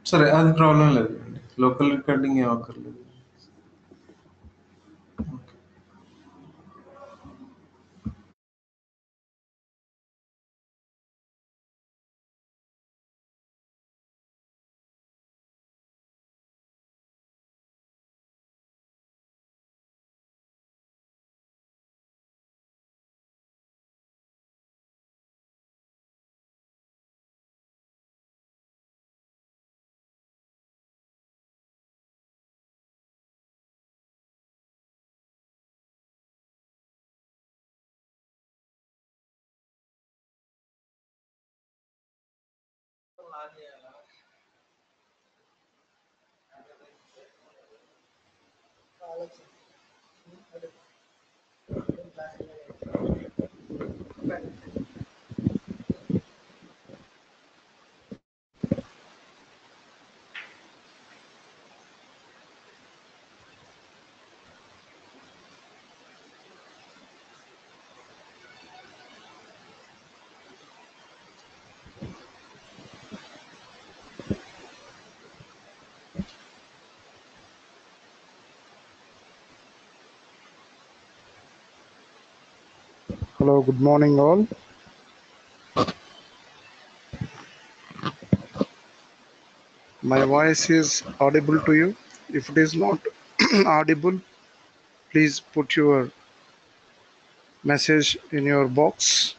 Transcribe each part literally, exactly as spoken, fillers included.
సరే అది ప్రాబ్లం లేదండి. లోకల్ రికార్డింగ్ ఏం అక్కర్లేదు. Hello, good morning all. My voice is audible to you. If it is not audible, please put your message in your box.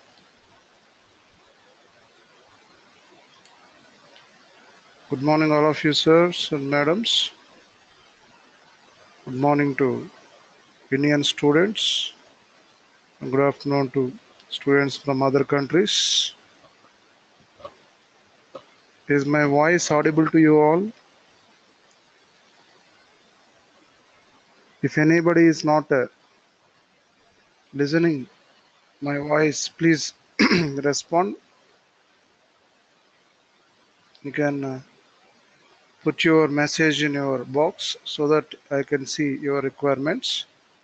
Good morning all of you sirs and madams. Good morning to Indian students. Good afternoon to students from other countries. Is my voice audible to you all? If anybody is not uh, listening my voice, please respond. You can uh, put your message in your box so that I can see your requirements.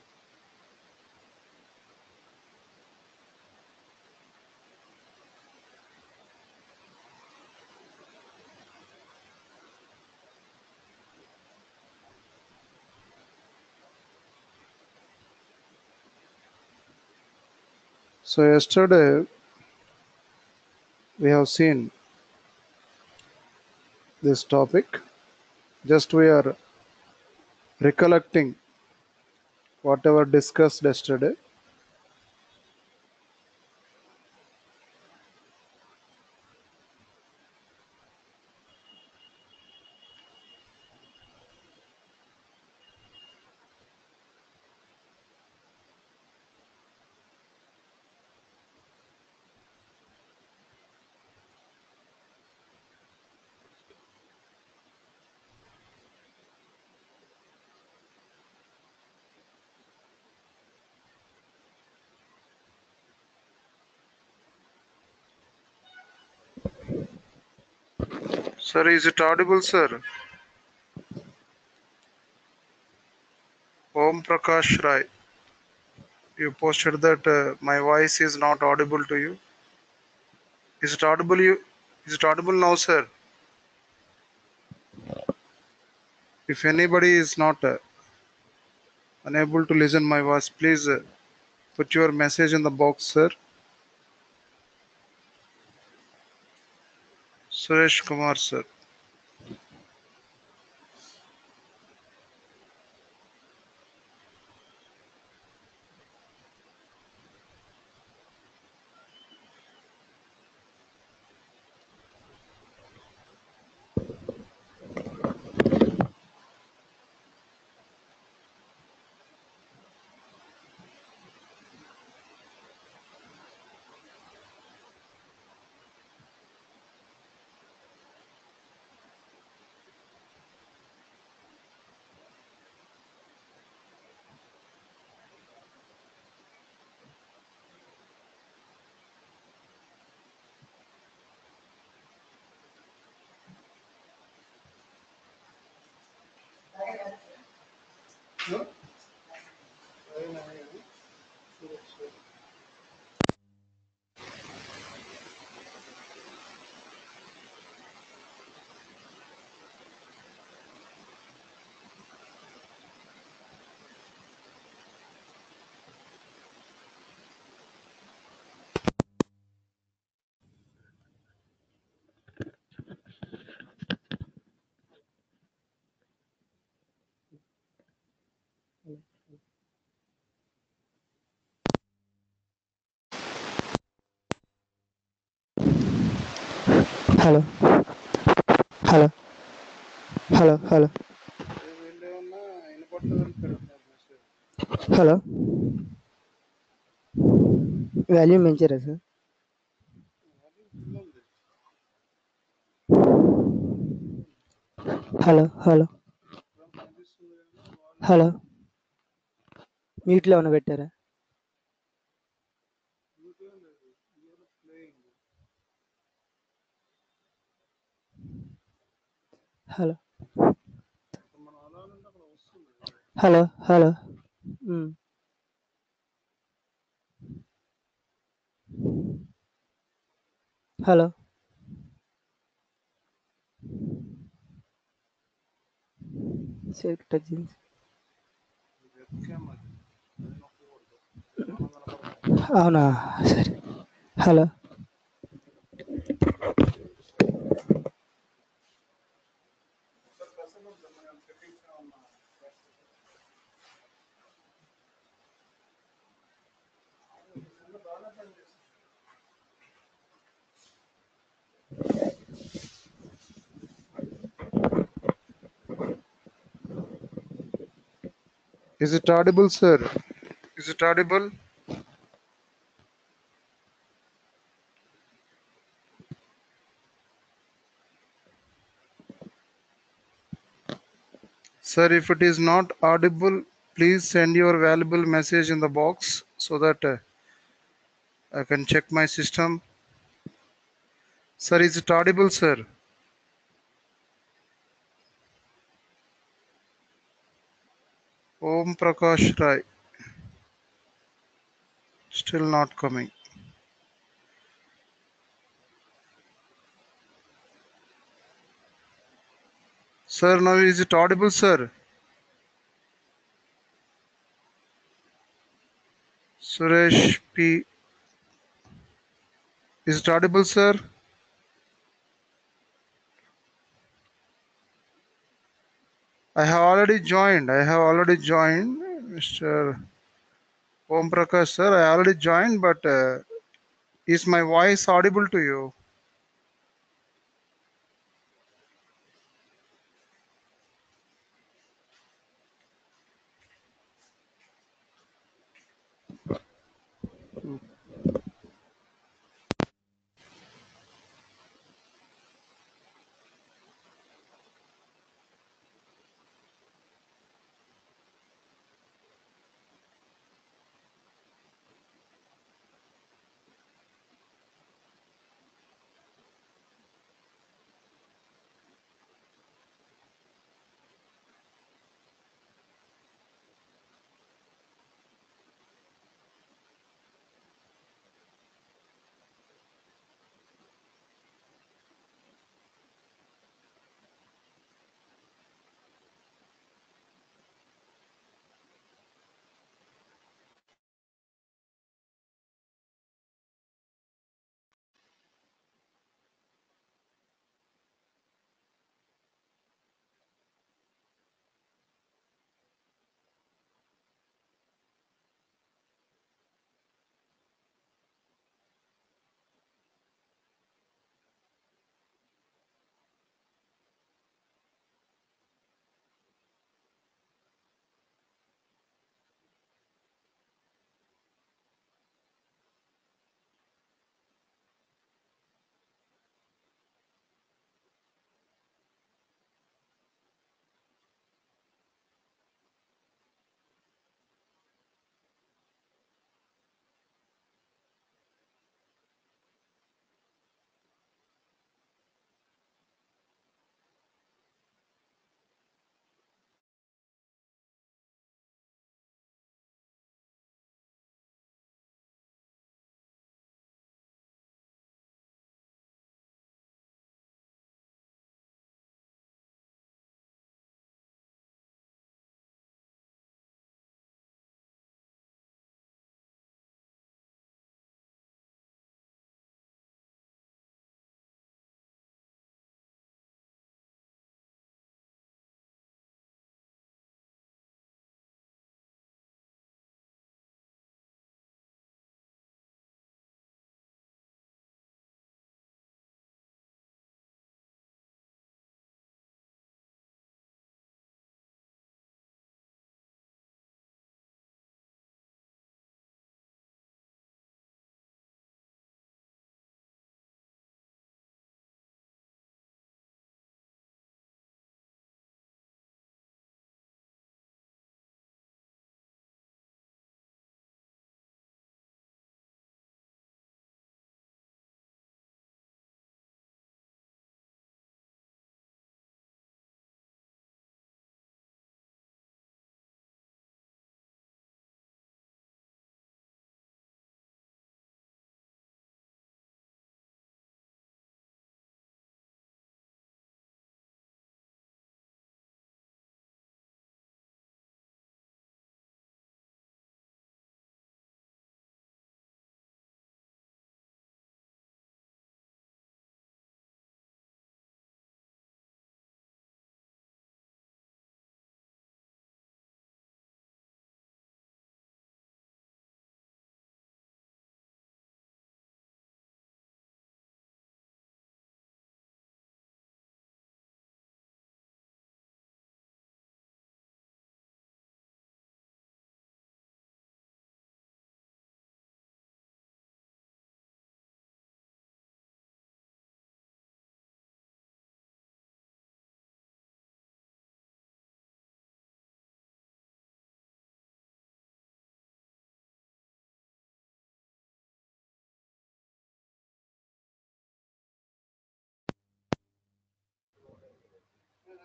So yesterday we have seen this topic. Just we are recollecting whatever discussed yesterday. Sir, is it audible, sir? Om Prakash Rai, you posted that uh, my voice is not audible to you. Is it audible you? Is it audible now, sir? If anybody is not uh, unable to listen my voice, please uh, put your message in the box, sir. Suresh Kumar, sir. Hello hello hello hello వీళ్ళేమన్నా వినపడలేదని పెడుతున్నారు message. Hello volume పెంచారా sir? Full ఉంది. Hello hello కనిపిస్తుంది కానీ వాళ్ళు hello మ్యూట్లో ఏమైనా పెట్టారా? మ్యూట్లో లేదు. You're playing. హలో మనం అలా నుండి అక్కడ వస్తుంది. Hello hello um. Hello safe touch చేయండి. వెబ్కామ్ అది అది నొక్కకూడదు. మనం కనపడతాం. అవునా సరే. Hello Is it audible, sir? Is it audible? Sir, if it is not audible, please send your valuable message in the box so that uh, I can check my system. Sir, is it audible, sir? Om Prakash Rai. Still not coming. Sir, now is it audible, sir? Suresh P. Is it audible, sir? I have already joined. I have already joined, Mister Om Prakash, sir. I already joined, but uh, is my voice audible to you?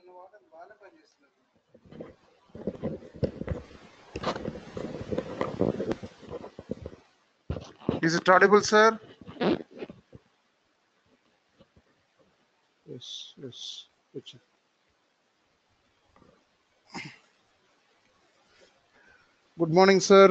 Is it audible, sir? Yes, yes. Gotcha. Good morning, sir.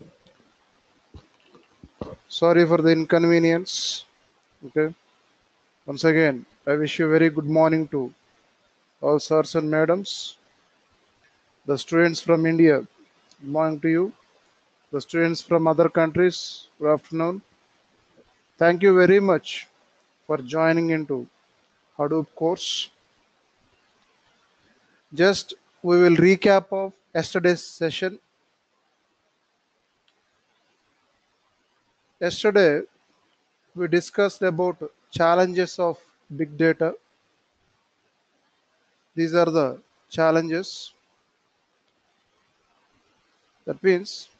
Sorry for the inconvenience. Okay. Once again, I wish you a very good morning to all sirs and madams. The students from India, good morning to you. The students from other countries, good afternoon. Thank you very much for joining into Hadoop course. Just we will recap of yesterday's session. Yesterday, we discussed about challenges of big data. These are the challenges. That means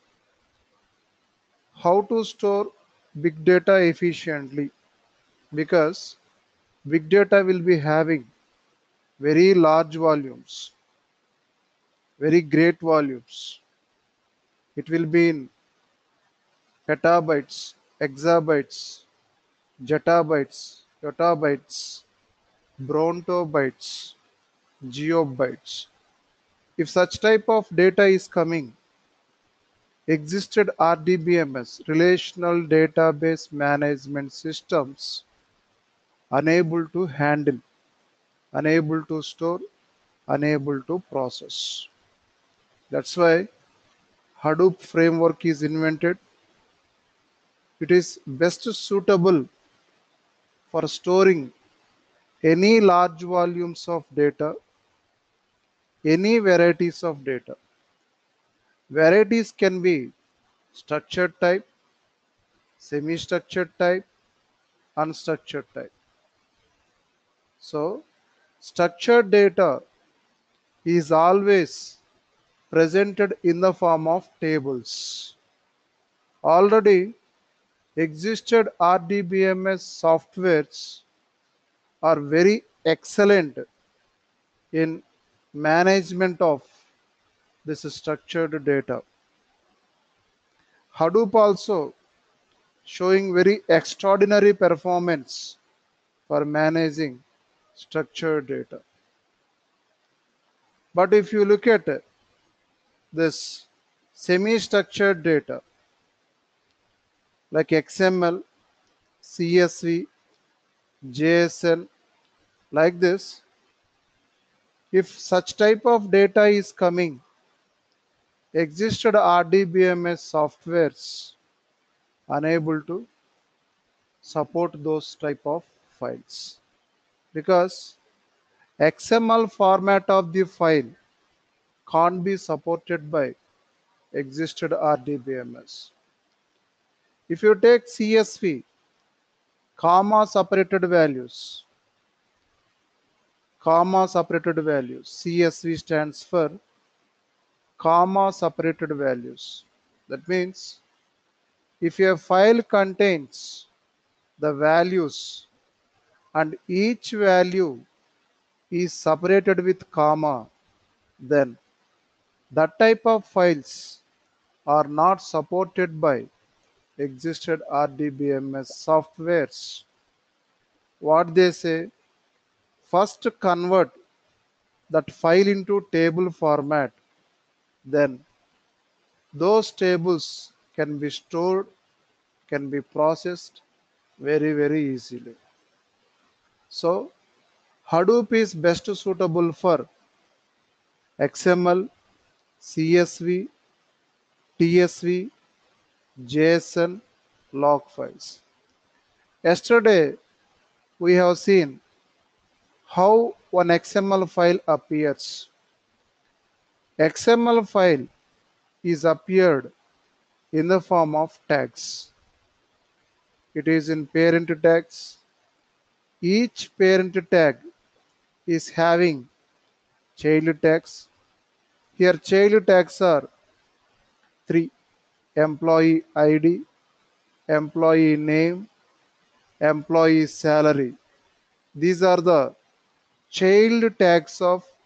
how to store big data efficiently, because big data will be having very large volumes, very great volumes. It will be in petabytes, exabytes, zettabytes, yottabytes, brontobytes, geobytes. If such type of data is coming, existed R D B M S, relational database management systems, unable to handle, unable to store, unable to process. That's why Hadoop framework is invented. It is best suitable for storing any large volumes of data, any varieties of data. Varieties can be structured type, semi-structured type, unstructured type. So, structured data is always presented in the form of tables. Already existed R D B M S softwares are very excellent in management of this structured data. Hadoop also showing very extraordinary performance for managing structured data. But if you look at this semi-structured data like X M L, C S V, J S N, like this, if such type of data is coming, existed R D B M S softwares unable to support those type of files, because X M L format of the file can't be supported by existed R D B M S. If you take C S V, comma separated values, comma separated values, C S V stands for comma separated values. That means if a file contains the values and each value is separated with comma, then that type of files are not supported by existed R D B M S softwares. What they say, first convert that file into table format, then those tables can be stored, can be processed very, very easily. So Hadoop is best suitable for X M L, C S V, T S V, J S N, log files. Yesterday, we have seen how one X M L file appears. X M L file is appeared in the form of tags. It is in parent tags. Each parent tag is having child tags. Here child tags are three: employee I D, employee name, employee salary. These are the child tags of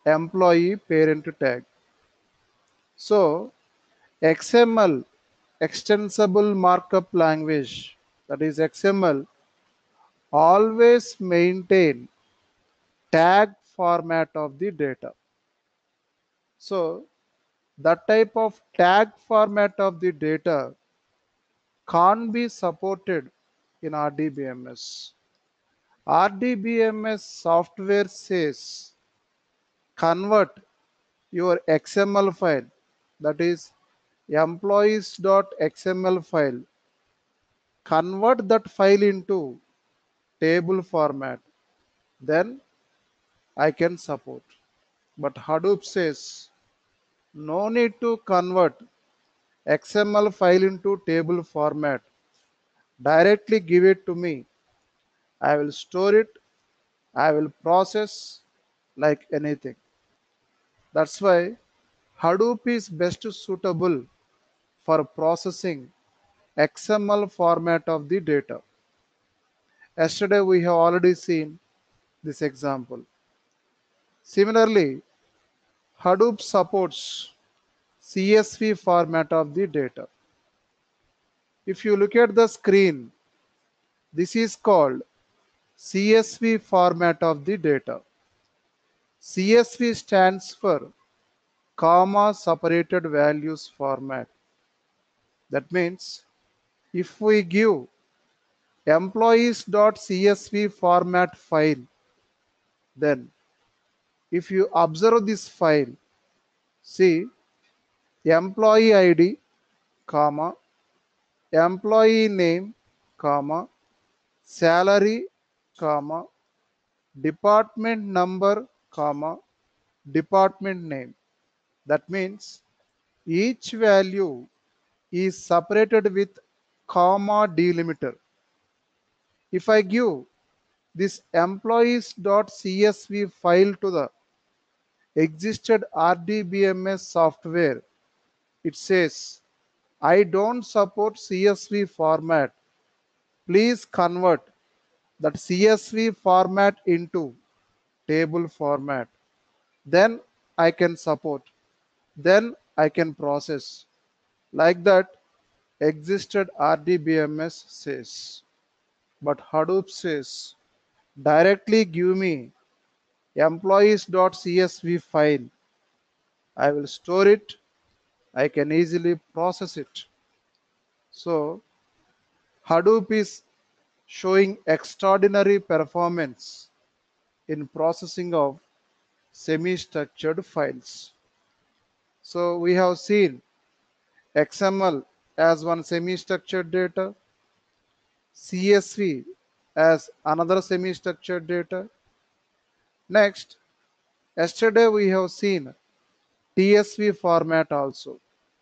employee parent tag. So X M L, extensible markup language, that is X M L, always maintain tag format of the data. So that type of tag format of the data can't be supported in R D B M S. R D B M S software says convert your X M L file, that is employees.xml file, convert that file into table format, then I can support. But Hadoop says no need to convert X M L file into table format. Directly give it to me. I will store it. I will process like anything. That's why Hadoop is best suitable for processing X M L format of the data. Yesterday we have already seen this example. Similarly, Hadoop supports C S V format of the data. If you look at the screen, this is called C S V format of the data. C S V stands for comma separated values format. That means if we give employees.csv format file, then if you observe this file, see employee I D, comma, employee name, comma, salary, comma, department number, comma, department name. That means each value is separated with comma delimiter. If I give this employees.csv file to the existed R D B M S software, it says, I don't support C S V format. Please convert that C S V format into table format. Then I can support. Then I can process. Like that, existed R D B M S says. But Hadoop says, directly give me employees.csv file. I will store it. I can easily process it. So Hadoop is showing extraordinary performance in processing of semi-structured files. So we have seen X M L as one semi-structured data, C S V as another semi-structured data. Next, yesterday we have seen T S V format also.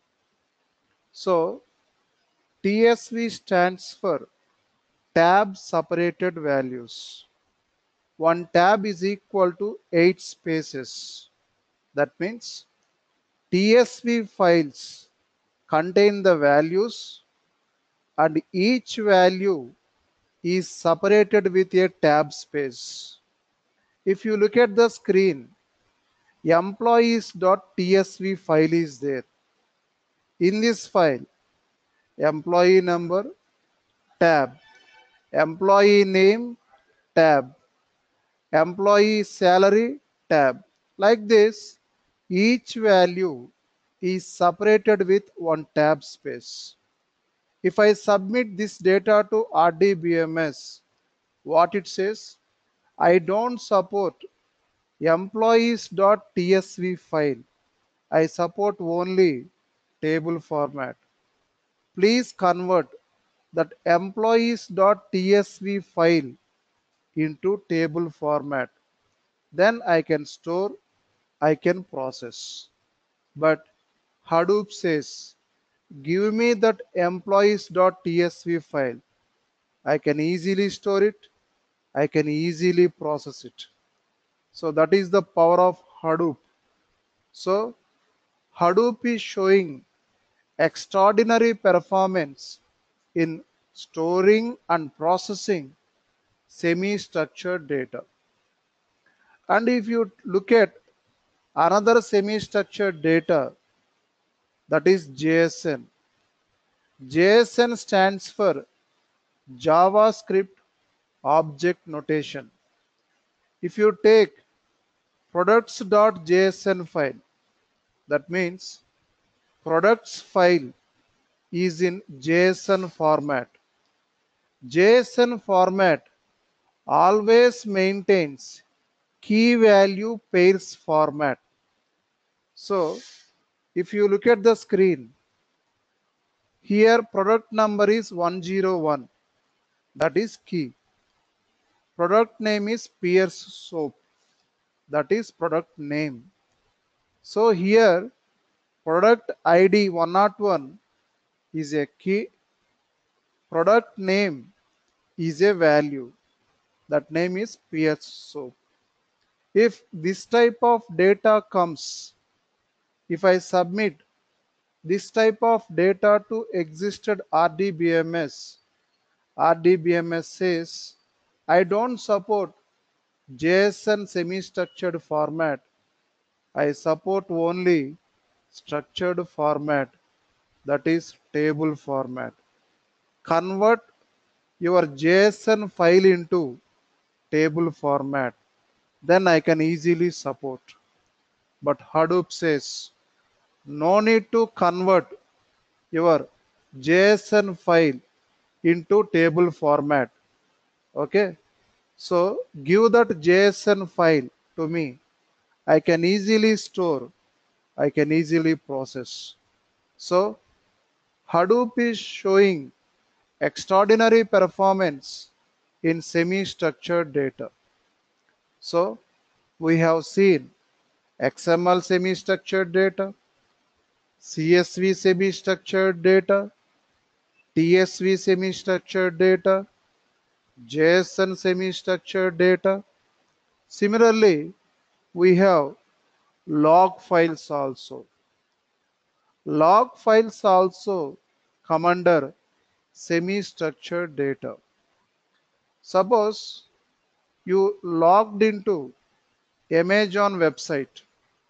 So T S V stands for tab separated values. One tab is equal to eight spaces. That means T S V files contain the values and each value is separated with a tab space. If you look at the screen, employees.tsv file is there. In this file, employee number, tab, employee name, tab, employee salary, tab. Like this, each value is separated with one tab space. If I submit this data to R D B M S, what it says? I don't support employees.tsv file. I support only table format. Please convert that employees.tsv file into table format. Then I can store, I can process. But Hadoop says, give me that employees.tsv file. I can easily store it. I can easily process it. So that is the power of Hadoop. So Hadoop is showing extraordinary performance in storing and processing semi-structured data. And if you look at another semi-structured data, that is J S N. J S N stands for JavaScript Object Notation. If you take products.json file, that means products file is in J S N format. J S N format always maintains key value pairs format. So if you look at the screen, here product number is one zero one, that is key. Product name is Pierce Soap, that is product name. So here product I D one oh one is a key, product name is a value, that name is Pierce Soap. If this type of data comes, if I submit this type of data to existed R D B M S, R D B M S says, I don't support J S N semi-structured format. I support only structured format, that is table format. Convert your J S N file into table format, then I can easily support. But Hadoop says, no need to convert your J S N file into table format. Okay, so give that J S N file to me. I can easily store, I can easily process. So Hadoop is showing extraordinary performance in semi-structured data. So we have seen X M L semi-structured data, C S V semi-structured data, T S V semi-structured data, J S N semi-structured data. Similarly, we have log files also. Log files also come under semi-structured data. Suppose you logged into Amazon website.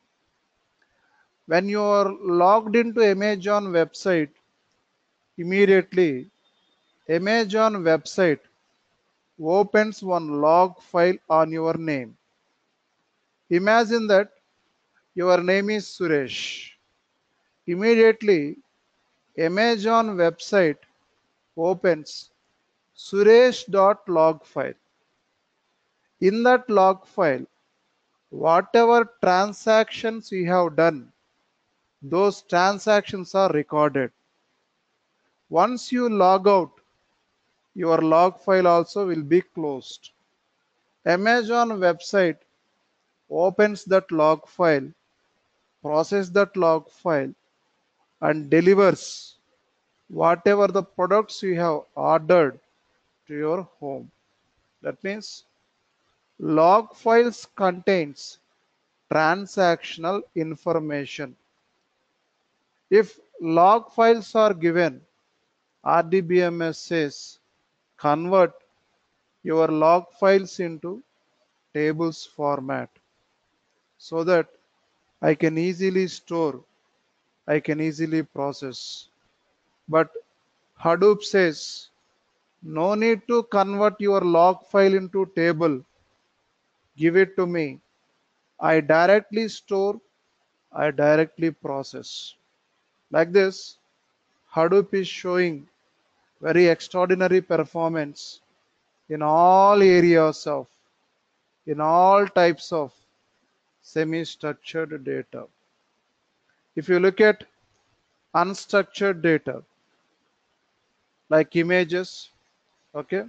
When you are logged into Amazon website, immediately Amazon website opens one log file on your name. Imagine that your name is Suresh. Immediately Amazon website opens suresh.log file. In that log file, whatever transactions you have done, those transactions are recorded. Once you log out, your log file also will be closed. Amazon website opens that log file, processes that log file, and delivers whatever the products you have ordered to your home. That means log files contains transactional information. If log files are given, R D B M S says convert your log files into tables format so that I can easily store, I can easily process. But Hadoop says no need to convert your log file into table. Give it to me. I directly store, I directly process. Like this, Hadoop is showing very extraordinary performance in all areas of, in all types of semi-structured data. If you look at unstructured data, like images, okay,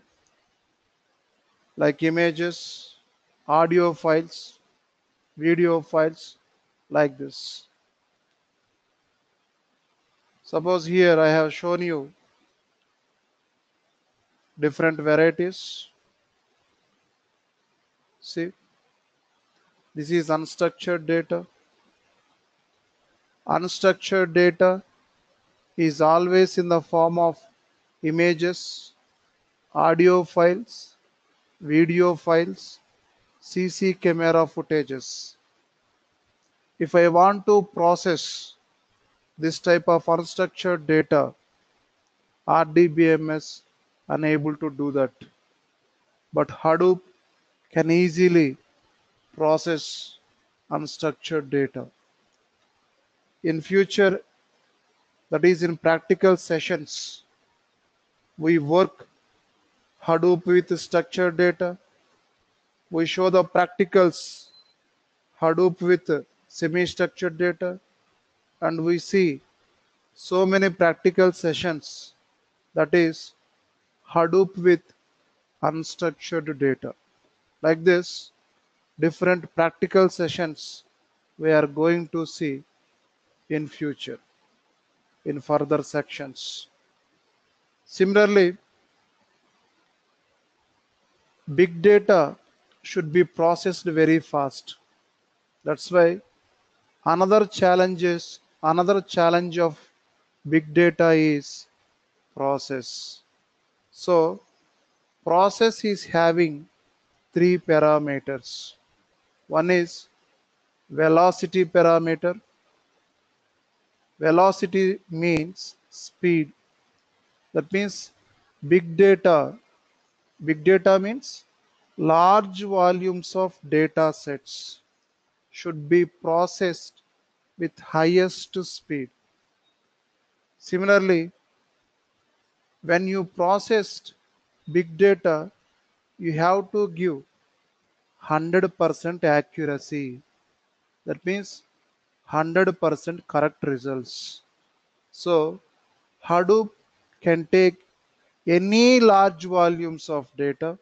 like images, audio files, video files, like this. Suppose here I have shown you different varieties. See, this is unstructured data. Unstructured data is always in the form of images, audio files, video files, C C camera footages. If I want to process this type of unstructured data, R D B M S unable to do that. But Hadoop can easily process unstructured data. In future, that is in practical sessions, we work Hadoop with structured data. We show the practicals Hadoop with semi-structured data, and we see so many practical sessions, that is Hadoop with unstructured data. Like this, different practical sessions we are going to see in future in further sections. Similarly, big data should be processed very fast. That's why another challenge is another challenge of big data is process. So process is having three parameters. One is velocity parameter. Velocity means speed. That means big data. Big data means large volumes of data sets should be processed with highest speed. Similarly, when you processed big data, you have to give one hundred percent accuracy. That means one hundred percent correct results. So Hadoop can take any large volumes of data,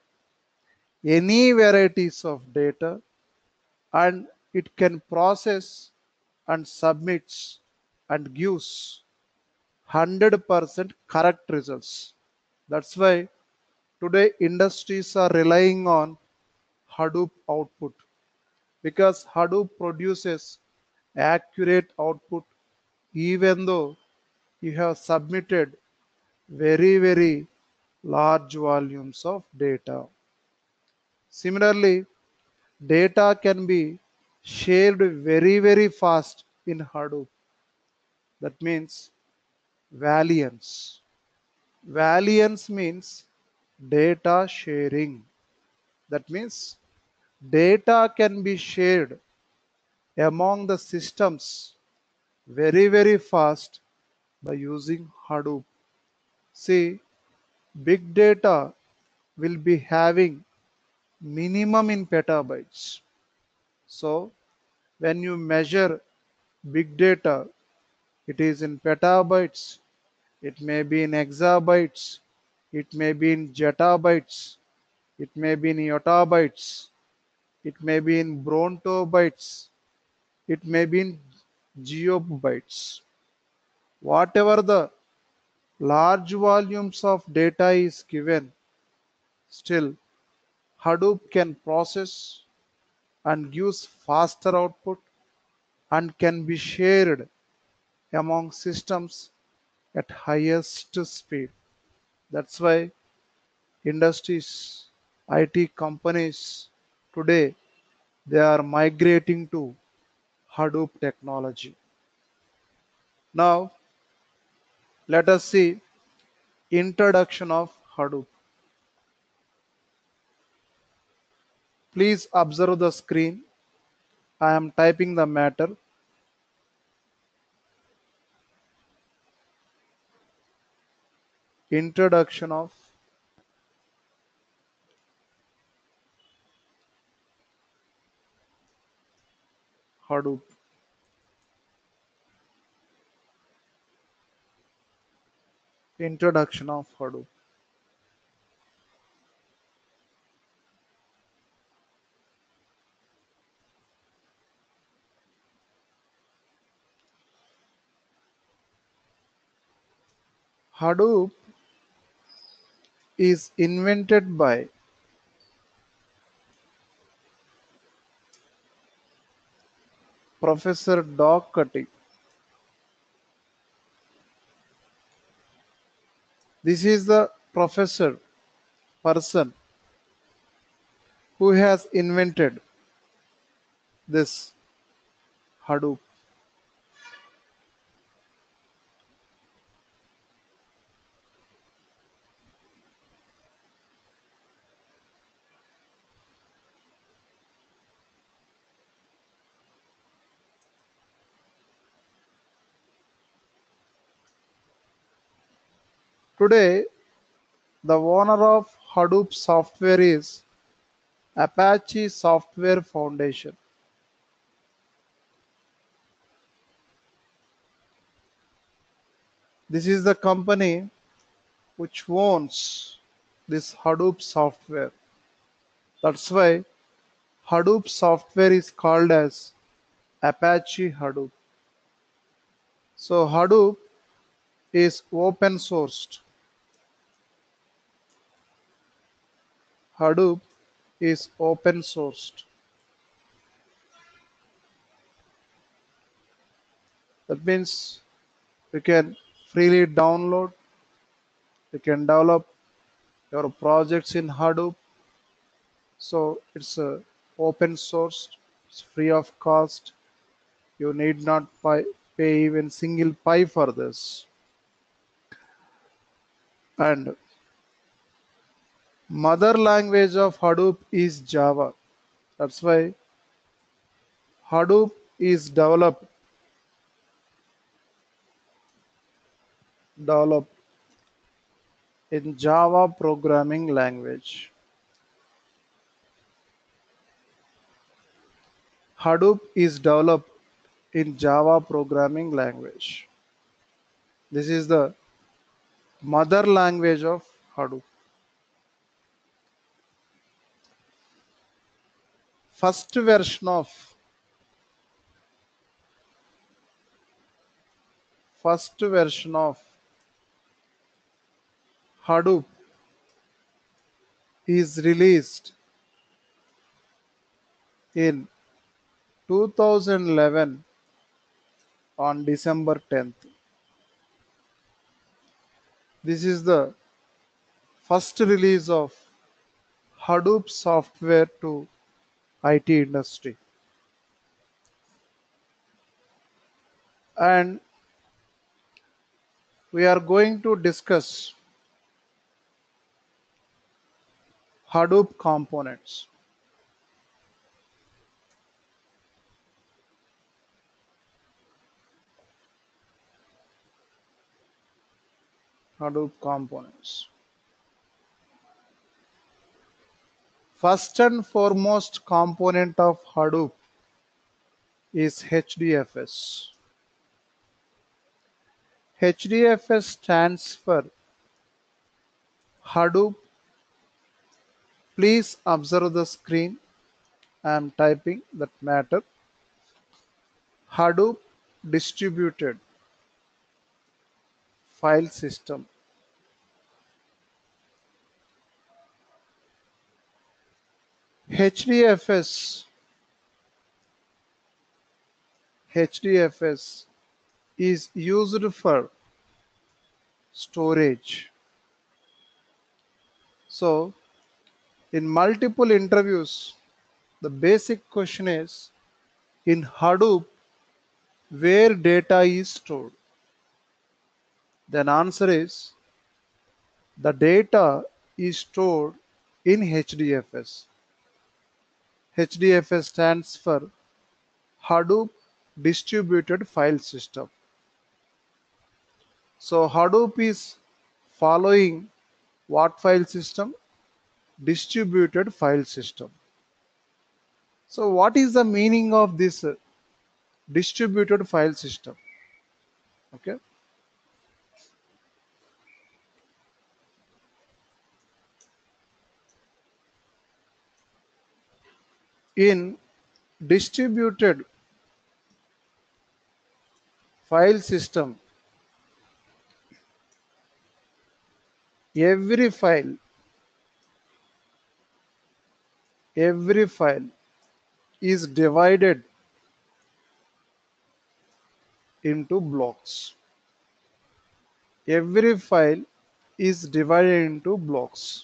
any varieties of data, and it can process and submits and gives one hundred percent correct results. That's why today industries are relying on Hadoop output, because Hadoop produces accurate output even though you have submitted very, very large volumes of data. Similarly, data can be shared very, very fast in Hadoop. That means variance. Variance means data sharing. That means data can be shared among the systems very, very fast by using Hadoop. See, big data will be having minimum in petabytes. So when you measure big data, it is in petabytes, it may be in exabytes, it may be in zettabytes, it may be in yottabytes, it may be in brontobytes, it may be in geobytes. Whatever the large volumes of data is given, still Hadoop can process and gives faster output and can be shared among systems at highest speed. That's why industries, I T companies today, they are migrating to Hadoop technology. Now let us see introduction of Hadoop. Please observe the screen. I am typing the matter. Introduction of Hadoop. Introduction of Hadoop. Hadoop is invented by Professor Doherty. This is the professor person who has invented this Hadoop. Today, the owner of Hadoop software is Apache Software Foundation. This is the company which owns this Hadoop software. That's why Hadoop software is called as Apache Hadoop. So Hadoop is open sourced. Hadoop is open sourced. That means you can freely download, you can develop your projects in Hadoop. So it's uh, open sourced, it's free of cost. You need not pay, pay even single pi for this. And mother language of Hadoop is Java. That's why Hadoop is developed developed in Java programming language. Hadoop is developed in Java programming language. This is the mother language of Hadoop. First version of first version of Hadoop is released in two thousand eleven on December tenth. This is the first release of Hadoop software to I T industry. And we are going to discuss Hadoop components. Hadoop components. First and foremost component of Hadoop is H D F S. H D F S stands for Hadoop. Please observe the screen. I am typing that matter. Hadoop Distributed File System. H D F S H D F S is used for storage. So in multiple interviews, the basic question is, in Hadoop, where data is stored? Then answer is, the data is stored in H D F S. H D F S stands for Hadoop Distributed File System. So Hadoop is following what file system? Distributed file system. So what is the meaning of this uh, distributed file system? Okay. In distributed file system, every file every file is divided into blocks. Every file is divided into blocks.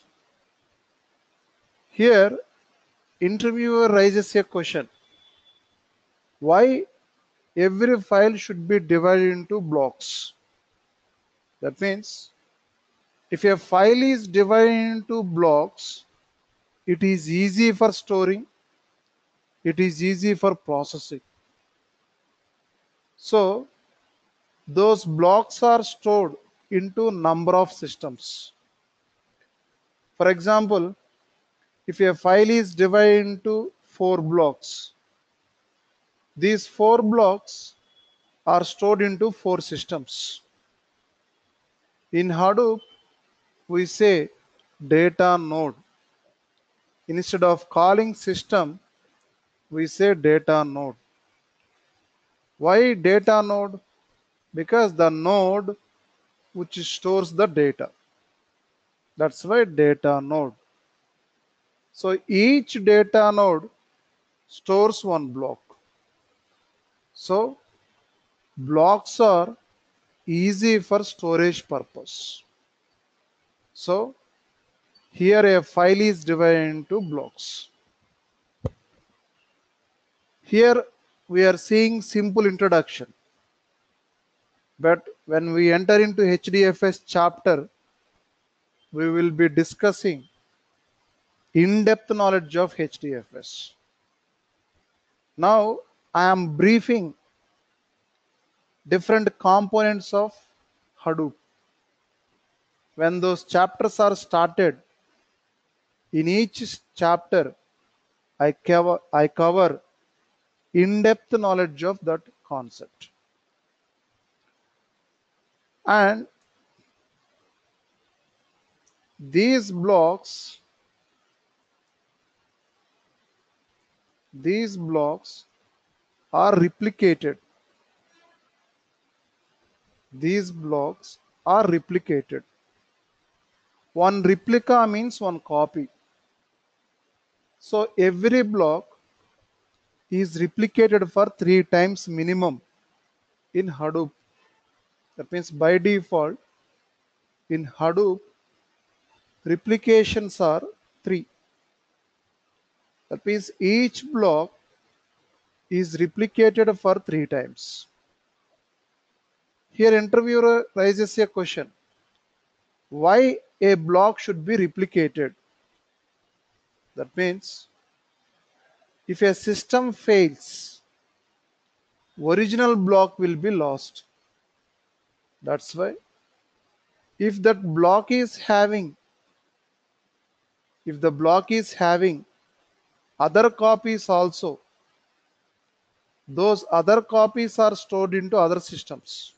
Here, interviewer raises a question. Why every file should be divided into blocks. That means if a file is divided into blocks, it is easy for storing, it is easy for processing. So those blocks are stored into number of systems. For example, if a file is divided into four blocks, these four blocks are stored into four systems. In Hadoop, we say data node. Instead of calling system, we say data node. Why data node? Because the node which stores the data. That's why data node. So each data node stores one block. So blocks are easy for storage purpose. So here a file is divided into blocks. Here we are seeing simple introduction. But when we enter into H D F S chapter, we will be discussing in-depth knowledge of H D F S. Now I am briefing different components of Hadoop. When those chapters are started, in each chapter I cover, I cover in-depth knowledge of that concept. And these blocks, these blocks are replicated. These blocks are replicated. One replica means one copy. So every block is replicated for three times minimum in Hadoop. That means by default in Hadoop, replications are three. That means each block is replicated for three times. Here interviewer raises a question. Why a block should be replicated? That means if a system fails, original block will be lost. That's why if that block is having, if the block is having other copies also, those other copies are stored into other systems.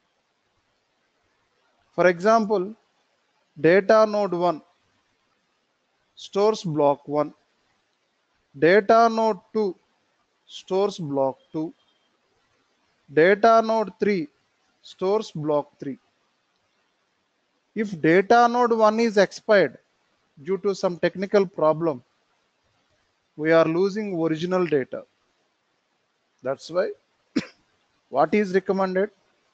For example, data node one stores block one, data node two stores block two, data node three stores block three. If data node one is expired due to some technical problem, we are losing original data. That's why what is recommended?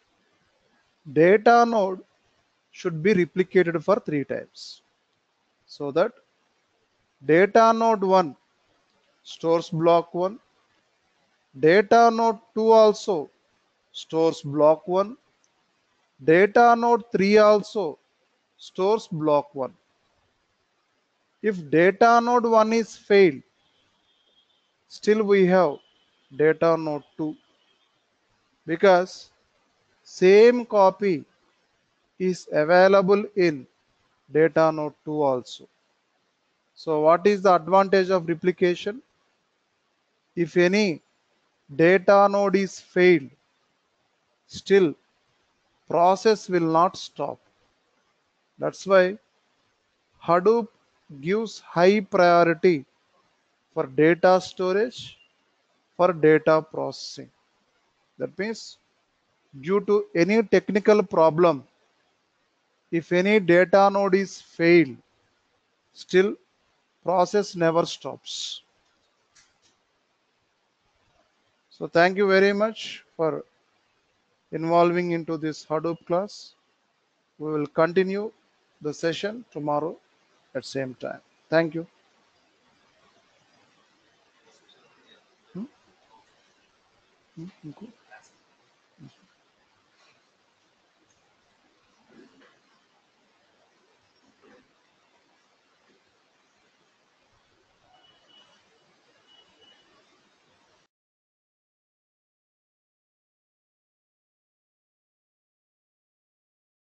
Data node should be replicated for three times, so that data node one stores block one, data node two also stores block one, data node three also stores block one. If data node one is failed, still we have data node two, because same copy is available in data node two also. So what is the advantage of replication? If any data node is failed, still process will not stop. That's why Hadoop gives high priority for data storage, for data processing. That means due to any technical problem, if any data node is failed, still process never stops. So thank you very much for involving into this Hadoop class. We will continue the session tomorrow at same time. Thank you. Hmm? Hmm?